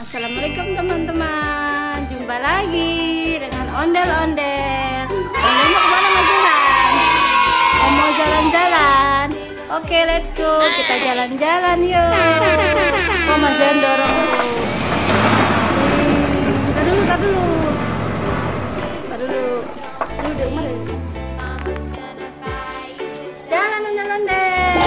Assalamualaikum teman-teman. Jumpa lagi dengan ondel-ondel. Ondel mau kemana Mas Ilham? Oh, mau jalan-jalan. Oke, let's go. Kita jalan-jalan yuk. Oh, Mas Ilham dorong. Tar dulu. Duduk mana? Jalan ondel-ondel.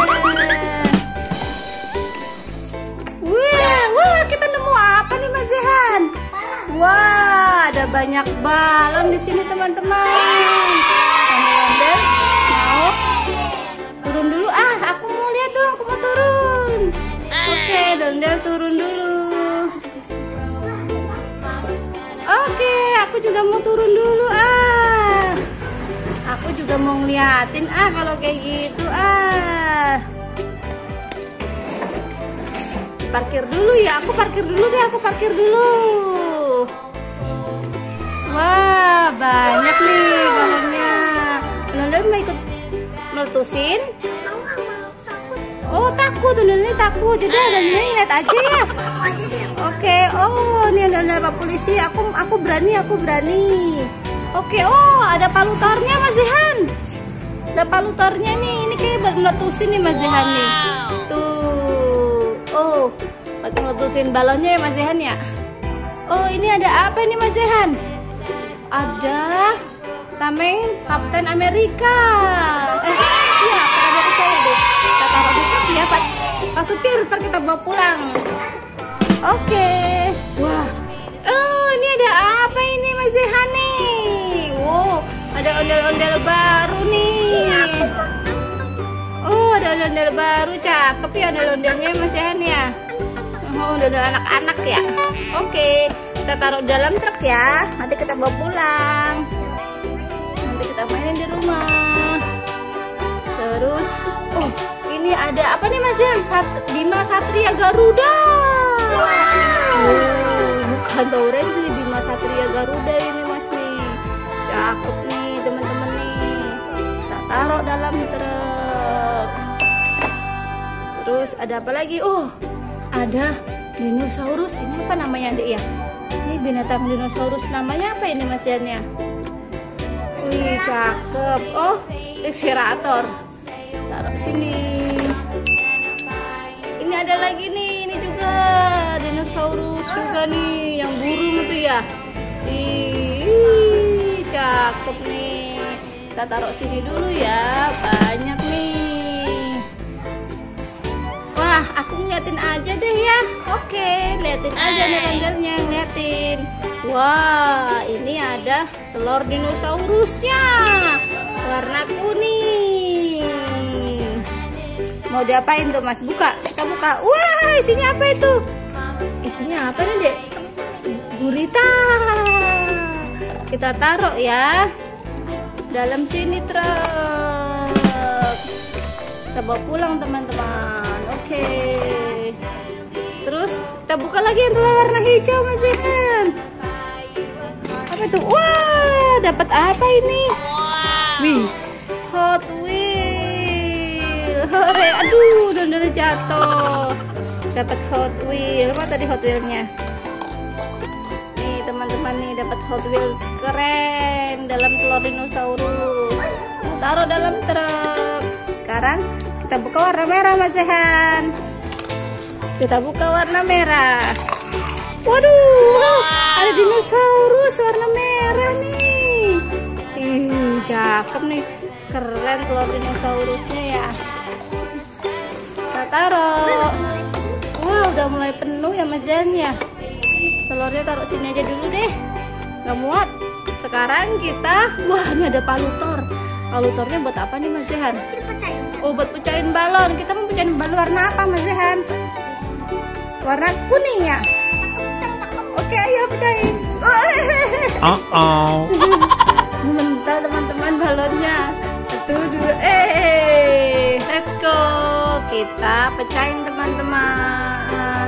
Wah, kita nemu apa nih Mas Zehan? Wah, ada banyak balon di sini teman-teman. Ondel-ondel mau turun dulu? Aku mau lihat dong, aku mau turun. Oke, ondel turun dulu. Oke, aku juga mau turun dulu. Aku juga mau ngeliatin kalau kayak gitu. Parkir dulu ya, aku parkir dulu. Wah, banyak nih balonnya. Nondel mau ikut meletusin? Oh, takut, Nondel takut. Jadi Nondel lihat aja ya. Oke, ini Nondel Pak Polisi. Aku berani. Oke, ada palutornya Mas Zehan. Ada palutornya nih. Ini kayak buat meletusin nih Mas Zehan nih. Tuh. Buat meletusin balonnya ya Mas Zehan ya. Ini ada apa nih Mas Zehan? Ada tameng Kapten Amerika. Iya, Kapten Amerika ya deh. Kita taruh di truk ya Pak supir, ntar kita bawa pulang. Oke. Wah. Ini ada apa ini Mas Zehan nih? Wow, ada ondel-ondel baru nih. Ada ondel-ondel baru, cakep ya ondel-ondelnya Mas Zehan ya. Ondel-ondel anak-anak ya. Oke, kita taruh dalam truk ya. Nanti kita bawa pulang. Nanti kita mainin di rumah. Terus, ini ada apa nih Mas Zehan? Bima Satria Garuda. Bukan Orange nih, Bima Satria Garuda ini Mas nih. Cakep nih teman-teman nih. Kita taruh dalam truk. Terus ada apa lagi? Ada dinosaurus. Ini apa namanya Dek ya? Ini binatang dinosaurus. Namanya apa ini Mas Zehan ya? Wih, cakep. Velociraptor. Taruh sini. Ini ada lagi nih. Ini juga dinosaurus juga nih, yang burung itu ya. Cakep nih. Kita taruh sini dulu ya. Banyak nih. Wah, aku ngeliatin aja deh ya. Oke, liatin aja nih ondelnya, ngeliatin. Wah, ini ada telur dinosaurusnya warna kuning. Mau diapain tuh Mas? Buka, kita buka. Wah, isinya apa itu? Isinya apa nih Dek? Gurita. Kita taruh ya dalam sini truk. Kita bawa pulang teman-teman. Oke. Terus kita buka lagi yang telur warna hijau Mas Zehan. Apa itu? Wah, dapat apa ini? Wis, Hot Wheel. Hore, aduh, udah jatuh. Dapat Hot Wheel. Apa tadi Hot Wheelnya? Nih teman-teman nih, dapat Hot Wheels keren dalam telur dinosaurus. Taruh dalam truk. Sekarang kita buka warna merah Mas Zehan. Kita buka warna merah. Waduh, ada dinosaurus warna merah nih. Cakep nih. Keren telur dinosaurusnya ya. Kita taruh. Wah, udah mulai penuh ya Mas Zehan ya. Telurnya taruh sini aja dulu deh. Gak muat. Sekarang kita, ini ada palutor. Palutornya buat apa nih Mas Zehan? Buat pecahin balon. Kita mau pecahin balon warna apa Mas Zehan? Warna kuning ya? Oke, ayo pecahin. Mental teman-teman balonnya. 1, 2, let's go. Kita pecahin teman-teman.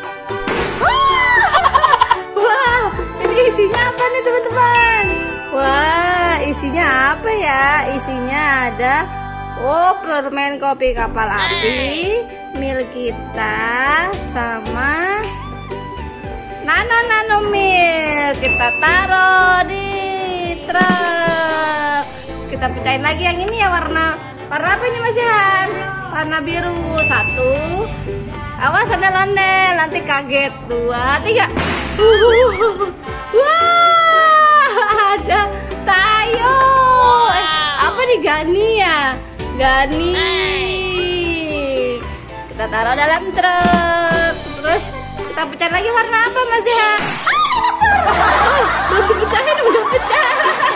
Wah, ini isinya apa nih teman-teman? Wah, isinya apa ya? Isinya ada permen kopi kapal api, mil kita, sama nano milk. Kita taruh di truk. Terus kita pecahin lagi yang ini ya, warna apa ini Mas Jihan? Warna biru. 1. Awas ada ondel, nanti kaget. 2, 3. Wah, ada Tayo. Apa nih, Gani ya? Gani. Kita taruh dalam truk. Terus kita pecahin lagi warna apa Mas Jihan? Udah dipecahin, udah pecah.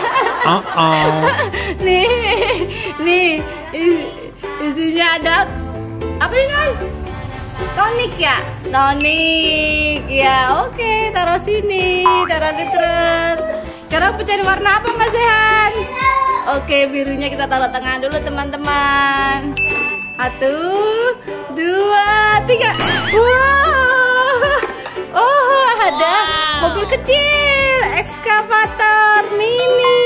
Nih, isinya ada apa ini Mas? Tonik ya? Tonik ya, oke, taruh sini, taruh di truk. Sekarang pecahin warna apa Mas Jihan? Oke, birunya kita taruh tengah dulu teman-teman. 1, 2, 3. Wow. Oh, ada mobil kecil, ekskavator mini.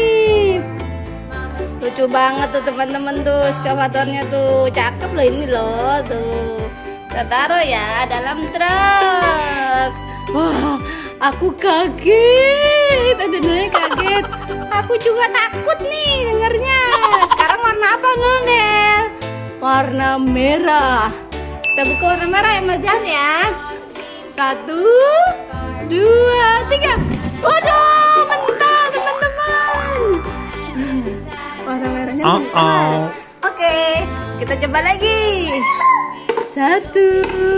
Lucu banget tuh teman-teman tuh ekskavatornya tuh, cakep loh ini loh tuh. Kita taruh ya dalam truk. Wah, aku kaget, adanya kaget. Aku juga takut nih dengernya. Sekarang warna apa Nel? Warna merah. Kita buka warna merah ya Mas Jihan ya. 1, 2, 3. Waduh, mental teman-teman. Warna merahnya mental. Oke, kita coba lagi. 1,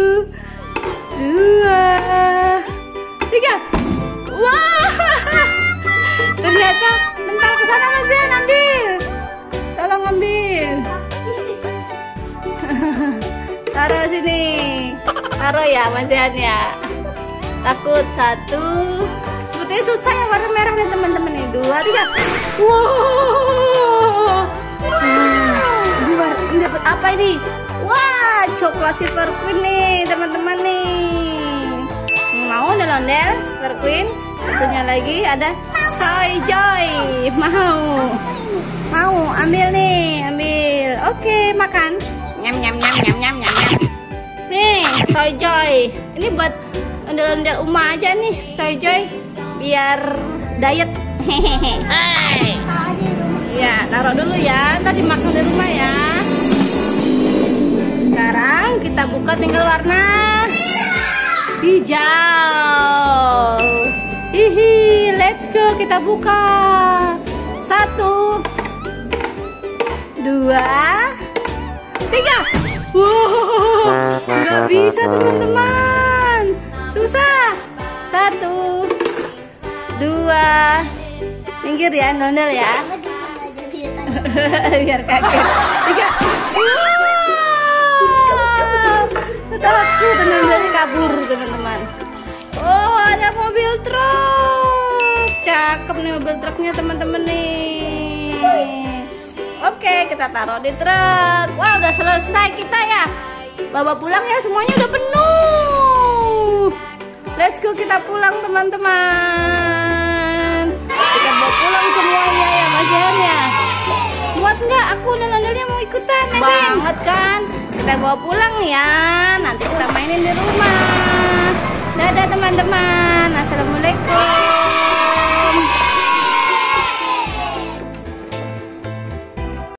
2, 3. Wah, ternyata mental ke sana Mas Jihan, ambil. Tolong ambil. Taruh sini. Taruh ya Mas Jihan ya. Takut. 1. Sepertinya susah ya warna merah nih teman-teman nih. 2, 3. Wow. Ini dapat apa ini? Wah, coklat Silver Queen nih teman-teman nih. Mau ondel-ondel Silver Queen? Satunya lagi ada Soy Joy. Mau ambil nih, ambil. Oke, makan. Nyam nyam nyam nyam nyam nyam. Nih, Soy Joy. Ini buat ondel-ondel Uma aja nih, Soy Joy. Biar diet. Hehehe. Ya, taruh dulu ya. Ntar dimakan di rumah ya. Sekarang kita buka tinggal warna hijau. Hihi, let's go, kita buka. 1, 2, 3. Wow, nggak bisa teman-teman, susah. 1, 2, minggir ya, nondel ya. Biar kaget. 3. Takut nondelnya kabur teman-teman. Oh, ada mobil truk. Cakep nih mobil truknya teman-teman nih. Oke, kita taruh di truk. Wah, udah selesai kita ya. Bawa pulang ya, semuanya udah penuh. Let's go, kita pulang teman-teman. Kita bawa pulang semuanya ya Mas Jihan ya. Muat nggak? Aku ondel-ondelnya mau ikutan banget kan. Kita bawa pulang ya. Nanti kita mainin di rumah. Dadah teman-teman. Assalamualaikum.